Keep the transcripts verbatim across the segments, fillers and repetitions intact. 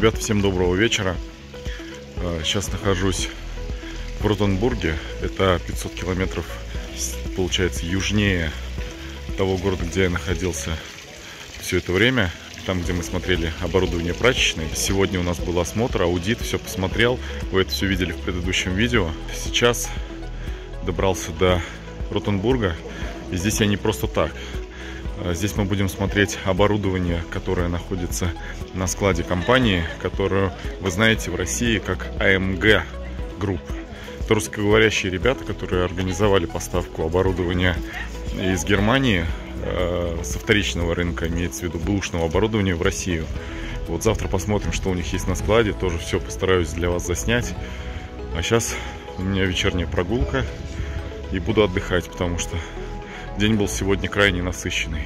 Ребята, всем доброго вечера. Сейчас нахожусь в Ротенбурге. Это пятьсот километров, получается, южнее того города, где я находился все это время. Там, где мы смотрели оборудование прачечной. Сегодня у нас был осмотр, аудит, все посмотрел. Вы это все видели в предыдущем видео. Сейчас добрался до Ротенбурга. И здесь я не просто так. Здесь мы будем смотреть оборудование, которое находится на складе компании, которую вы знаете в России как а эм гэ Group. Это русскоговорящие ребята, которые организовали поставку оборудования из Германии э, со вторичного рынка, имеется в виду бэушного оборудования, в Россию. Вот завтра посмотрим, что у них есть на складе. Тоже все постараюсь для вас заснять. А сейчас у меня вечерняя прогулка и буду отдыхать, потому что день был сегодня крайне насыщенный.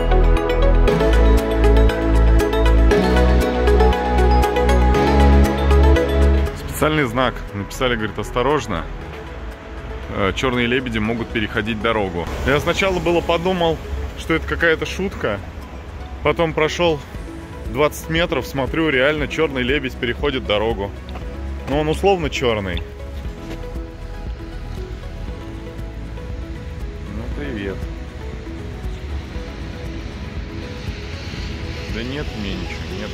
Специальный знак. Написали, говорит, осторожно. Черные лебеди могут переходить дорогу. Я сначала было подумал, что это какая-то шутка. Потом прошел двадцать метров, смотрю, реально черный лебедь переходит дорогу. Но он условно черный. Привет. Да нет мне ничего, нет.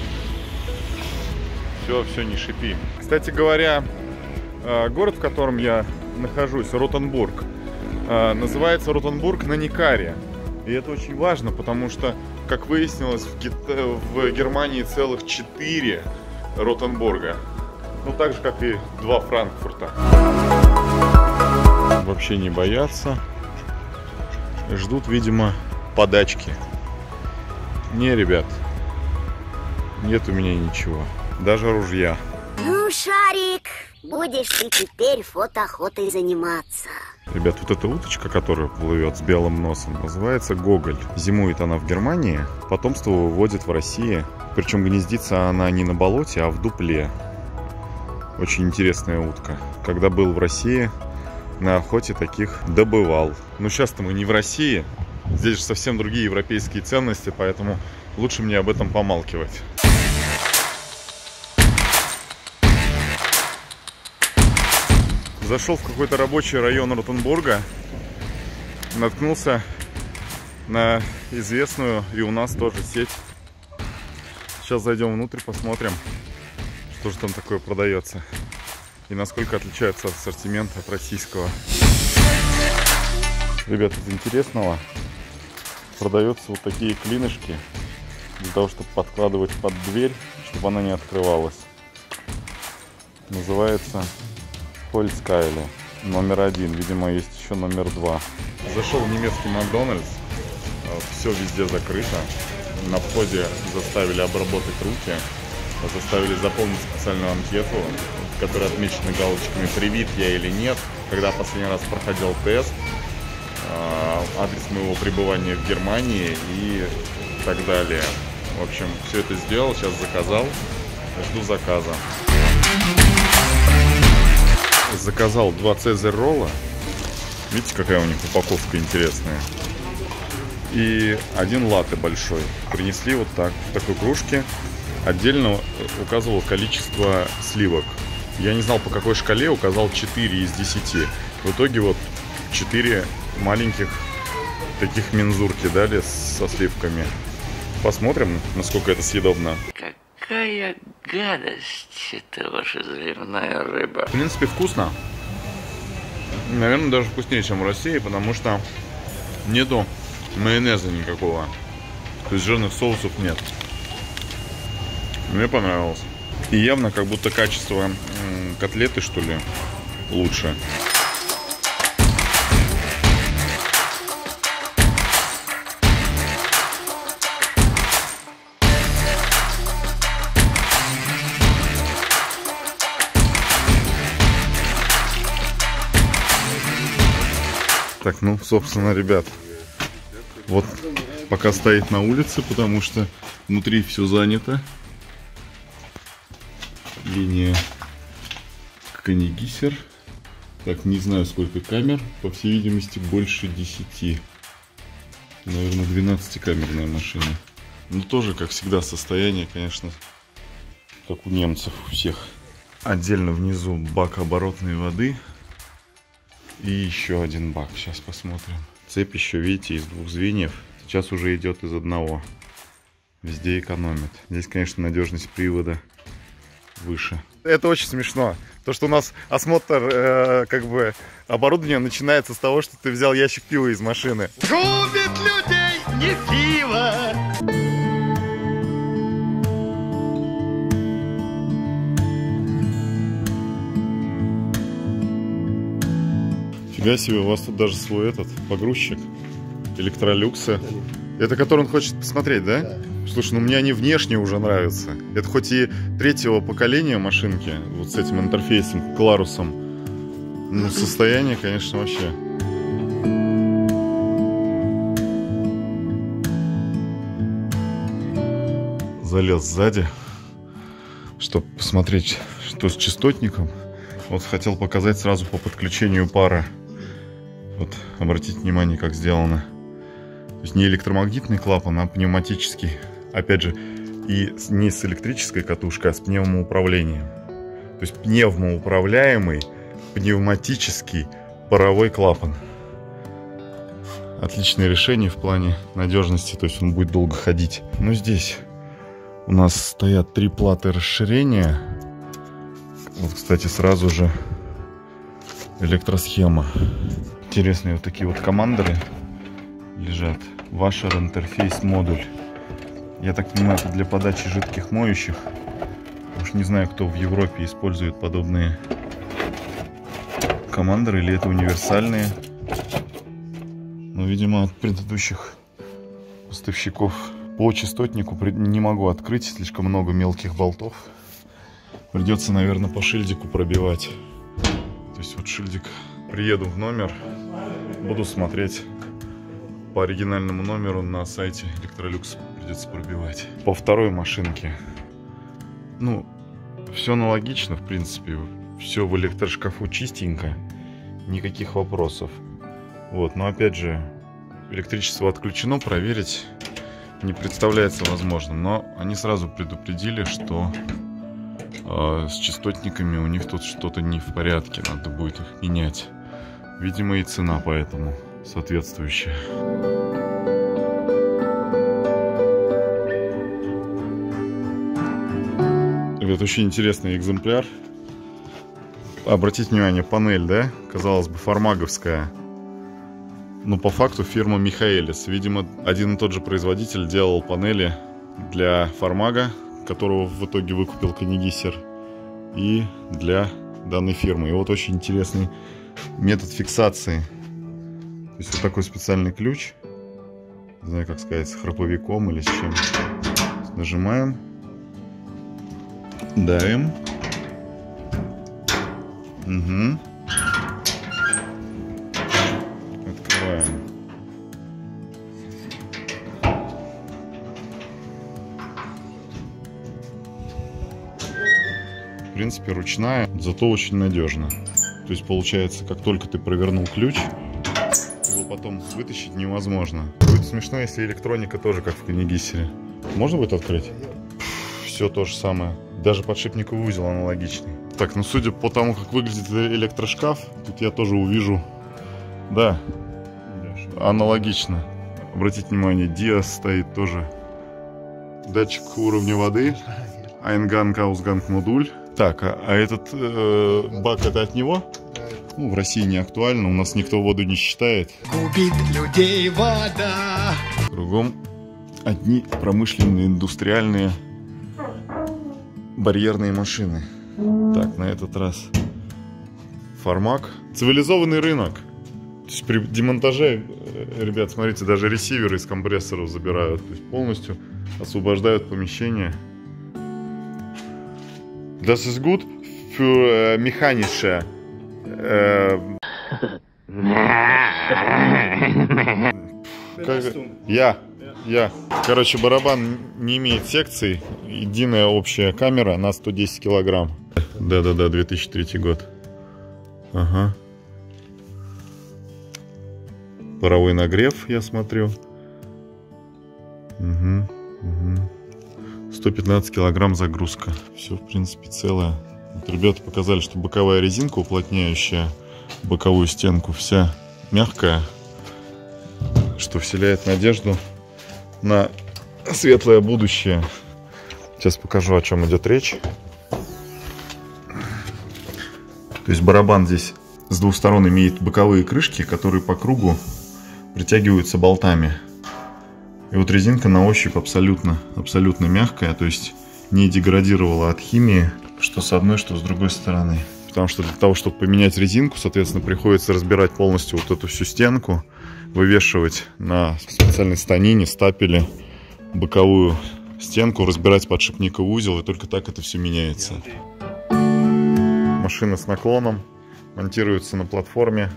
Все, все, не шипи. Кстати говоря, город, в котором я нахожусь, Ротенбург, называется Ротенбург на Некаре. И это очень важно, потому что, как выяснилось, в, Ге... в Германии целых четыре Ротенбурга. Ну, так же, как и два Франкфурта. Вообще не боятся. Ждут, видимо, подачки. Не, ребят, нет у меня ничего, даже ружья. Ну, Шарик, будешь ты теперь фотоохотой заниматься. Ребят, вот эта уточка, которая плывет с белым носом, называется гоголь. Зимует она в Германии, потомство выводит в России. Причем гнездится она не на болоте, а в дупле. Очень интересная утка. Когда был в России, на охоте таких добывал. Но сейчас-то мы не в России. Здесь же совсем другие европейские ценности, поэтому лучше мне об этом помалкивать. Зашел в какой-то рабочий район Ротенбурга. Наткнулся на известную и у нас тоже сеть. Сейчас зайдем внутрь, посмотрим, что же там такое продается. И насколько отличается ассортимент от российского. Ребята, из интересного продаются вот такие клинышки для того, чтобы подкладывать под дверь, чтобы она не открывалась. Называется Holzkeile. Номер один. Видимо, есть еще номер два. Зашел в немецкий Макдональдс. Все везде закрыто. На входе заставили обработать руки. Заставили заполнить специальную анкету, в которой отмечены галочками, привит я или нет, когда последний раз проходил тест, адрес моего пребывания в Германии и так далее. В общем, все это сделал, сейчас заказал, жду заказа. Заказал два цезарь ролла. Видите, какая у них упаковка интересная. И один латте большой. Принесли вот так, в такой кружке. Отдельно указывал количество сливок. Я не знал, по какой шкале, указал четыре из десяти. В итоге вот четыре маленьких таких мензурки дали со сливками. Посмотрим, насколько это съедобно. Какая гадость это ваша заливная рыба. В принципе, вкусно. Наверное, даже вкуснее, чем в России, потому что нету майонеза никакого. То есть жирных соусов нет. Мне понравилось. И явно как будто качество котлеты, что ли, лучше. Так, ну, собственно, ребят, вот пока стоит на улице, потому что внутри все занято. Линия Канигисер. Так, не знаю, сколько камер. По всей видимости, больше десяти. Наверное, двенадцатикамерная машина. Ну, тоже, как всегда, состояние, конечно, как у немцев у всех. Отдельно внизу бак оборотной воды. И еще один бак. Сейчас посмотрим. Цепь еще, видите, из двух звеньев. Сейчас уже идет из одного. Везде экономит. Здесь, конечно, надежность привода выше. Это очень смешно. То, что у нас осмотр э, как бы оборудования начинается с того, что ты взял ящик пива из машины. Губит людей не пиво. Фига себе, у вас тут даже свой этот погрузчик. Электролюксы. Это который он хочет посмотреть, да? Да. Слушай, ну мне они внешне уже нравятся. Это хоть и третьего поколения машинки, вот с этим интерфейсом, Кларусом. Ну, состояние, конечно, вообще. Залез сзади, чтобы посмотреть, что с частотником. Вот хотел показать сразу по подключению пара. Вот, обратите внимание, как сделано. То есть не электромагнитный клапан, а пневматический. Опять же, и не с электрической катушкой, а с пневмоуправлением. То есть пневмоуправляемый пневматический паровой клапан. Отличное решение в плане надежности, то есть он будет долго ходить. Но здесь у нас стоят три платы расширения. Вот, кстати, сразу же электросхема. Интересные вот такие вот командеры лежат. Washer интерфейс модуль. Я так понимаю, это для подачи жидких моющих. Уж не знаю, кто в Европе использует подобные командеры, или это универсальные. Но, видимо, от предыдущих поставщиков. По частотнику не могу открыть, слишком много мелких болтов. Придется, наверное, по шильдику пробивать. То есть вот шильдик. Приеду в номер, буду смотреть по оригинальному номеру на сайте Электролюкс. Придется пробивать. По второй машинке. Ну, все аналогично, в принципе. Все в электрошкафу чистенько. Никаких вопросов. Вот, но опять же, электричество отключено, проверить не представляется возможным. Но они сразу предупредили, что э, с частотниками у них тут что-то не в порядке. Надо будет их менять. Видимо, и цена поэтому соответствующая. Это очень интересный экземпляр. Обратите внимание, панель, да? Казалось бы, фармаговская. Но по факту фирма Михаэлис. Видимо, один и тот же производитель делал панели для фармага, которого в итоге выкупил Канигисер, и для данной фирмы. И вот очень интересный метод фиксации. То есть вот такой специальный ключ. Не знаю, как сказать, с храповиком или с чем. Нажимаем. Давим. Угу. Открываем. В принципе, ручная, зато очень надежно. То есть получается, как только ты провернул ключ, его потом вытащить невозможно. Будет смешно, если электроника тоже как в Канигисере. Можно будет открыть? Все то же самое. Даже подшипниковый узел аналогичный. Так, ну судя по тому, как выглядит электрошкаф, тут я тоже увижу, да, аналогично. Обратите внимание, диас стоит тоже. Датчик уровня воды. Айнганг, аусганг модуль. Так, а, а этот э, бак это от него? Ну, в России не актуально, у нас никто воду не считает. Губит людей вода. Кругом одни промышленные, индустриальные барьерные машины. Так, на этот раз фармак. Цивилизованный рынок. То есть при демонтаже, ребят, смотрите, даже ресиверы из компрессоров забирают. То есть полностью освобождают помещение. Das ist gut für mechanische. Я. Я. Короче, барабан не имеет секций. Единая общая камера на сто десять килограмм. Да-да-да, две тысячи третий год. Ага. Паровой нагрев, я смотрю. Угу, угу. сто пятнадцать килограмм загрузка. Все, в принципе, целое. Вот ребята показали, что боковая резинка, уплотняющая боковую стенку, вся мягкая, что вселяет надежду на светлое будущее. Сейчас покажу, о чем идет речь. То есть барабан здесь с двух сторон имеет боковые крышки, которые по кругу притягиваются болтами. И вот резинка на ощупь абсолютно, абсолютно мягкая, то есть не деградировала от химии, что с одной, что с другой стороны. Потому что для того, чтобы поменять резинку, соответственно, приходится разбирать полностью вот эту всю стенку, вывешивать на специальной станине, стапеле боковую стенку, разбирать подшипниковый узел, и только так это все меняется. Машина с наклоном, монтируется на платформе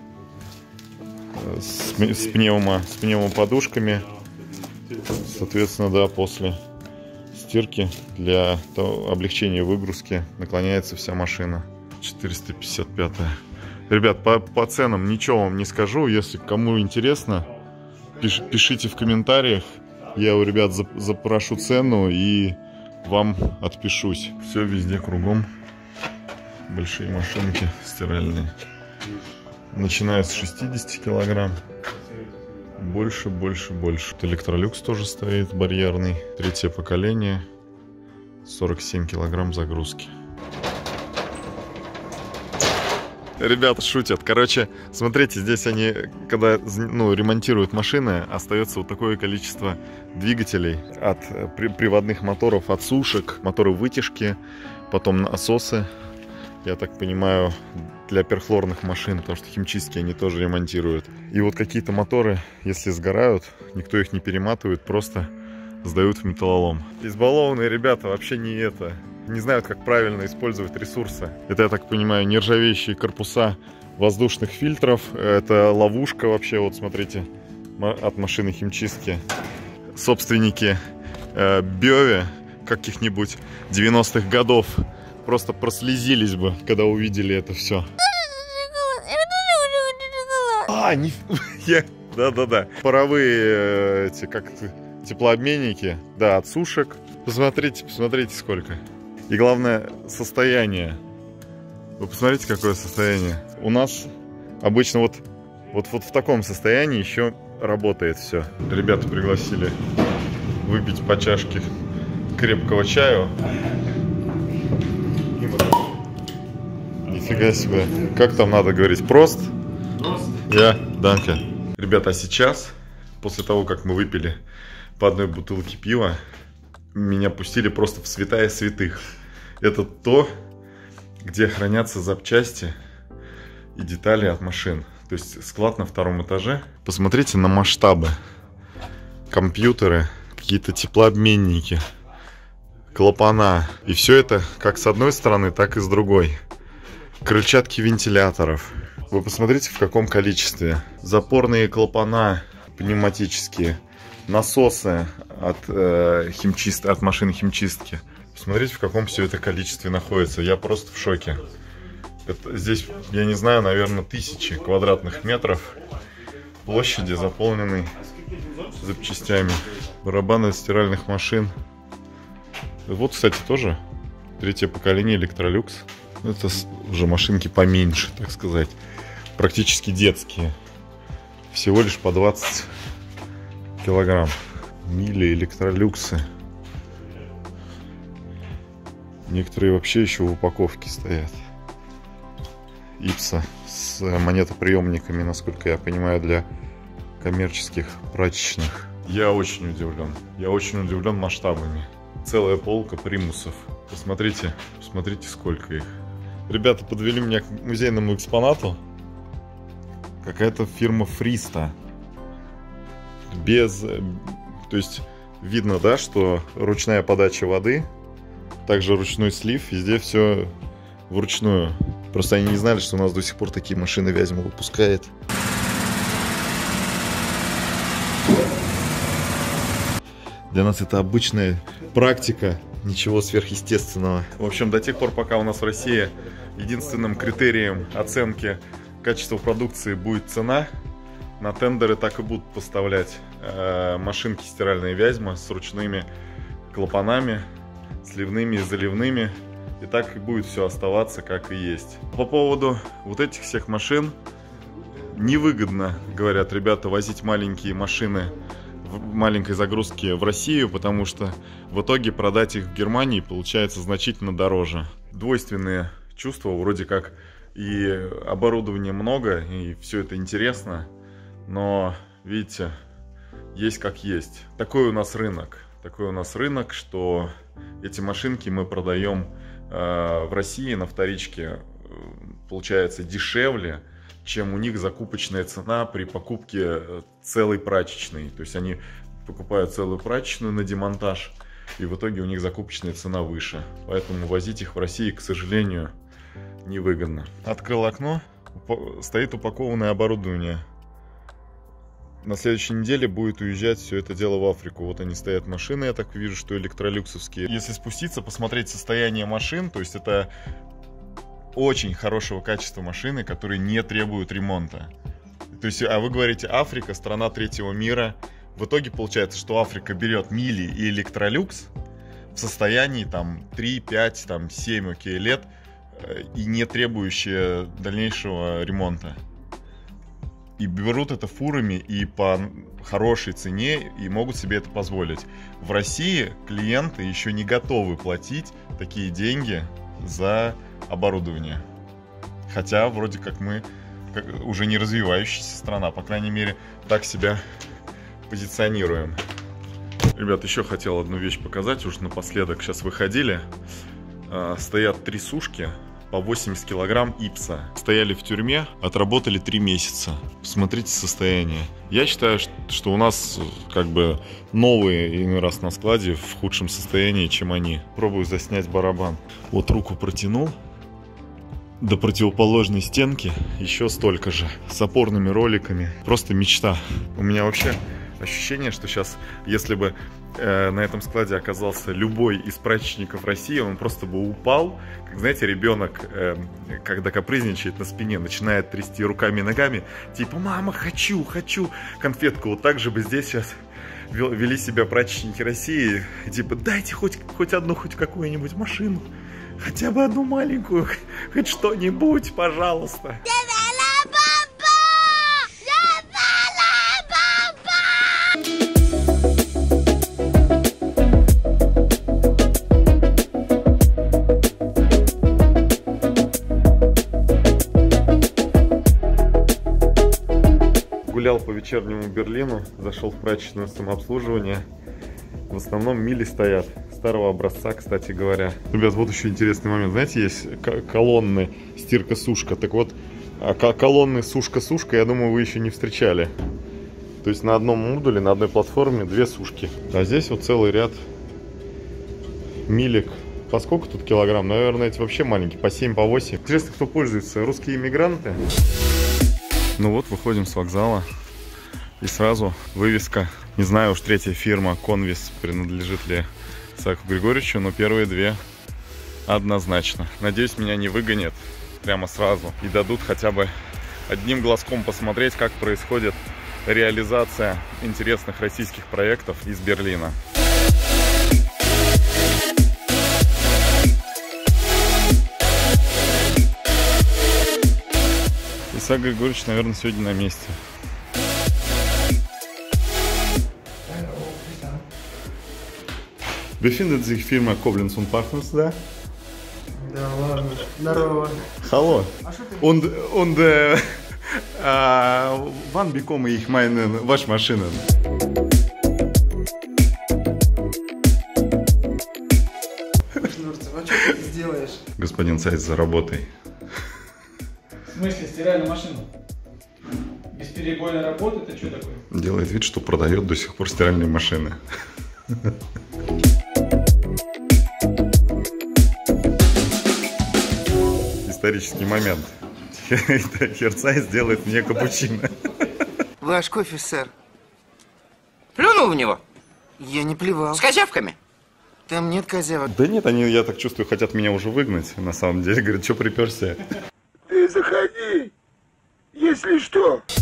с, с, пневмо, с пневмоподушками. Соответственно, да, после стирки для того, облегчения выгрузки наклоняется вся машина. четыреста пятьдесят пятая. Ребят, по, по ценам ничего вам не скажу. Если кому интересно, пиш, пишите в комментариях. Я у ребят запрошу цену и вам отпишусь. Все везде кругом. Большие машинки стиральные. Начиная с шестидесяти килограмм. Больше, больше, больше. Электролюкс тоже стоит, барьерный. Третье поколение. сорок семь килограмм загрузки. Ребята шутят. Короче, смотрите, здесь они, когда ну, ремонтируют машины, остается вот такое количество двигателей от при приводных моторов, от сушек, моторы вытяжки, потом насосы. Я так понимаю, для перхлорных машин, потому что химчистки они тоже ремонтируют. И вот какие-то моторы, если сгорают, никто их не перематывает, просто сдают в металлолом. Избалованные ребята вообще не это, не знают, как правильно использовать ресурсы. Это, я так понимаю, нержавеющие корпуса воздушных фильтров. Это ловушка вообще, вот смотрите, от машины химчистки. Собственники э, Бёви каких-нибудь девяностых годов просто прослезились бы, когда увидели это все. А, не... Да-да-да. Паровые эти, как теплообменники. Да, от сушек. Посмотрите, посмотрите, сколько. И главное, состояние. Вы посмотрите, какое состояние. У нас обычно вот, вот, вот в таком состоянии еще работает все. Ребята пригласили выпить по чашке крепкого чаю. Нифига себе. Как там надо говорить? Прост? Прост. Я, данке. Ребята, а сейчас, после того, как мы выпили по одной бутылке пива, меня пустили просто в святая святых. Это то, где хранятся запчасти и детали от машин. То есть склад на втором этаже. Посмотрите на масштабы. Компьютеры, какие-то теплообменники, клапана. И все это как с одной стороны, так и с другой. Крыльчатки вентиляторов. Вы посмотрите, в каком количестве. Запорные клапана пневматические. Насосы от, э, химчист... от машины химчистки. Посмотрите, в каком все это количестве находится. Я просто в шоке. Это, здесь, я не знаю, наверное, тысячи квадратных метров площади, заполненной запчастями. Барабаны стиральных машин. Вот, кстати, тоже третье поколение Electrolux. Это уже машинки поменьше, так сказать. Практически детские. Всего лишь по двадцать килограмм. Мили, Электролюксы. Некоторые вообще еще в упаковке стоят. Ипса с монетоприемниками, насколько я понимаю, для коммерческих прачечных. Я очень удивлен. Я очень удивлен масштабами. Целая полка примусов. Посмотрите, посмотрите, сколько их. Ребята подвели меня к музейному экспонату. Какая-то фирма Фриста. Без... То есть видно, да, что ручная подача воды. Также ручной слив. Везде все вручную. Просто они не знали, что у нас до сих пор такие машины Вязьма выпускает. Для нас это обычная практика. Ничего сверхъестественного. В общем, до тех пор, пока у нас в России единственным критерием оценки качества продукции будет цена, на тендеры так и будут поставлять э, машинки стиральные Вязьма с ручными клапанами, сливными и заливными. И так и будет все оставаться, как и есть. По поводу вот этих всех машин, невыгодно, говорят ребята, возить маленькие машины в маленькой загрузке в Россию, потому что в итоге продать их в Германии получается значительно дороже. Двойственные чувства, вроде как и оборудования много, и все это интересно, но, видите, есть как есть. Такой у нас рынок. Такой у нас рынок, что эти машинки мы продаем э, в России на вторичке, получается, дешевле, чем у них закупочная цена при покупке целой прачечной. То есть они покупают целую прачечную на демонтаж, и в итоге у них закупочная цена выше. Поэтому возить их в России, к сожалению, невыгодно. Открыл окно, стоит упакованное оборудование. На следующей неделе будет уезжать все это дело в Африку. Вот они стоят, машины, я так вижу, что электролюксовские. Если спуститься, посмотреть состояние машин, то есть это очень хорошего качества машины, которые не требуют ремонта. То есть, а вы говорите, Африка, страна третьего мира. В итоге получается, что Африка берет Мили и Электролюкс в состоянии там три, пять, там семь, окей, лет и не требующие дальнейшего ремонта. И берут это фурами и по хорошей цене, и могут себе это позволить. В России клиенты еще не готовы платить такие деньги за оборудование. Хотя вроде как мы как, уже не развивающаяся страна, по крайней мере, так себя позиционируем. Ребят, еще хотел одну вещь показать, уже напоследок. Сейчас выходили, э, стоят три сушки по восемьдесят килограмм ипса. Стояли в тюрьме, отработали три месяца. Посмотрите состояние. Я считаю, что у нас как бы новые иной раз на складе в худшем состоянии, чем они. Пробую заснять барабан. Вот руку протянул до противоположной стенки, еще столько же. С опорными роликами. Просто мечта. У меня вообще ощущение, что сейчас, если бы э, на этом складе оказался любой из прачечников России, он просто бы упал. Как, знаете, ребенок, э, когда капризничает на спине, начинает трясти руками и ногами, типа «мама, хочу, хочу конфетку». Вот так же бы здесь сейчас вели себя прачечники России. Типа «дайте хоть, хоть одну, хоть какую-нибудь машину, хотя бы одну маленькую, хоть что-нибудь, пожалуйста». Гулял по вечернему Берлину, зашел в прачечное самообслуживание. В основном Мили стоят, старого образца, кстати говоря. Ребят, вот еще интересный момент. Знаете, есть колонны стирка-сушка. Так вот, колонны сушка-сушка, я думаю, вы еще не встречали. То есть на одном модуле, на одной платформе две сушки. А здесь вот целый ряд милек. По сколько тут килограмм? Наверное, эти вообще маленькие, по семь, по восемь. Интересно, кто пользуется? Русские иммигранты? Ну вот, выходим с вокзала, и сразу вывеска. Не знаю уж, третья фирма Конвис принадлежит ли Исааку Григорьевичу, но первые две однозначно. Надеюсь, меня не выгонят прямо сразу и дадут хотя бы одним глазком посмотреть, как происходит реализация интересных российских проектов из Берлина. Исаак Григорьевич, наверное, сегодня на месте. Befindet sich Firma Koblenz und Partners da? Да ладно. Здорово. Hallo. Und, und äh, äh, wann bekomme ich meine Waschmaschinen? Шнурцев, а что ты сделаешь? Господин Цайц, за работой. В смысле, стиральную машину? Бесперебойная работа, это что такое? Делает вид, что продает до сих пор стиральные машины. Исторический момент. Хер Цайц делает мне капучино. Ваш кофе, сэр. Плюнул в него? Я не плевал. С козявками? Там нет козявок. Да нет, они, я так чувствую, хотят меня уже выгнать. На самом деле, говорят, что приперся? Ты заходи, если что.